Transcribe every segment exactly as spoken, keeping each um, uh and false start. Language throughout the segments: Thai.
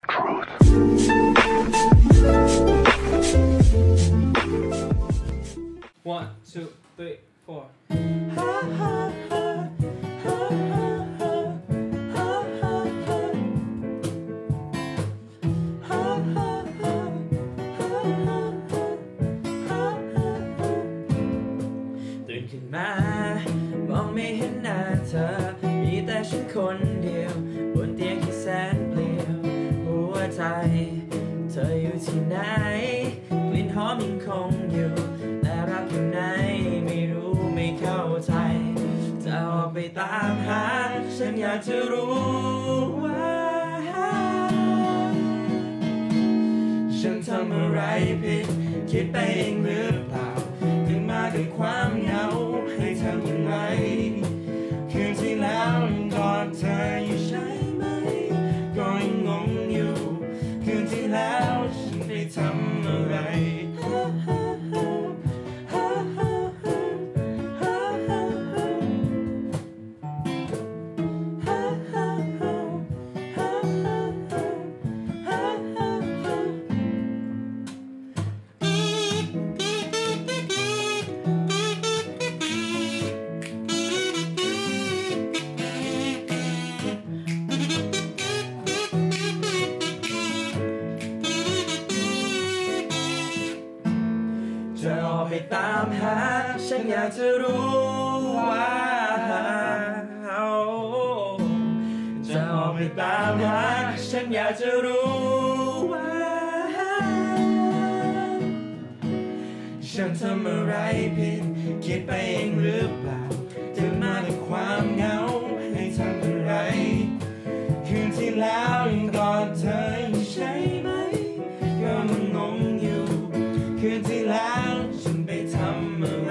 truth. One, two, three, four. ตื่นขึ้นมามองไม่เห็นหน้าเธอมีแต่ฉันคนเดียวบนเตียงที่แสนเปลี่ยวหัวใจเธออยู่ที่ไหนกลิ่นหอมยังคงอยู่แต่รักอยู่ไหนไม่รู้ไม่เข้าใจจะออกไปตามหาฉันอยากจะรู้ว่าฉันทำอะไรผิดคิดไปเองหรือเปล่าถึงมาด้วยความเหงาให้ทำยังไงคืนที่แล้วยังกอดเธออยู่ใช่ไหมก็ยังงงอยู่คืนที่แล้วฉันไปทำอะไรจะออกไปตามหาฉันอยากจะรู้ว่าจะออกไปตามหาฉันอยากจะรู้ว่าฉันทำอะไรผิดคิดไปเองหรือเปล่าถึงมาด้วยความเหงาให้ทำอะไรคืนที่แล้วยังกอดเธออยู่ใช่ไหมก็มันงงอยู่คืนที่แล้วฉันไปทำอะไร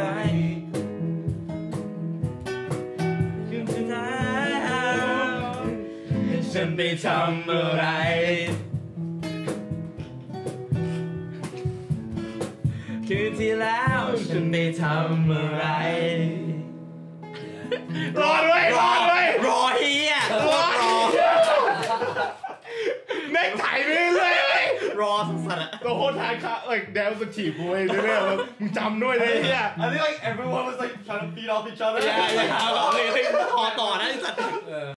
คืนที่แล้วฉันไปทำอะไรคืนที่แล้วฉันไปทำอะไรรอด้วยรอด้วยรอเฮียรอแม่งถ่ายไปเรื่อยเลยรอสัสๆอะตัวโคตรทางค่ะ like that was a cheap boy เรื่อยๆมึงจำด้วยเลยเนี่ย I think like everyone was like trying to feed off each other อย่าอย่าหาต่อเลยพอต่อนะไอ้สัส